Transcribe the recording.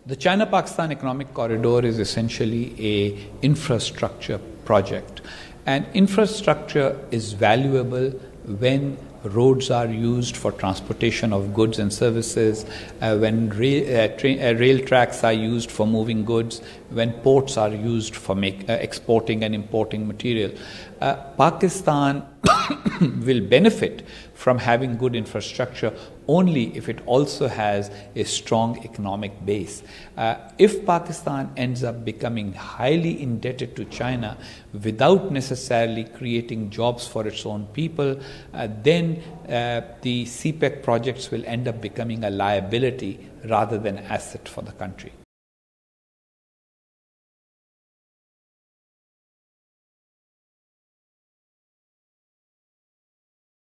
The China-Pakistan Economic Corridor is essentially an infrastructure project. And infrastructure is valuable when roads are used for transportation of goods and services, when rail tracks are used for moving goods, when ports are used for exporting and importing material. Pakistan will benefit from having good infrastructure only if it also has a strong economic base. If Pakistan ends up becoming highly indebted to China without necessarily creating jobs for its own people, then the CPEC projects will end up becoming a liability rather than an asset for the country.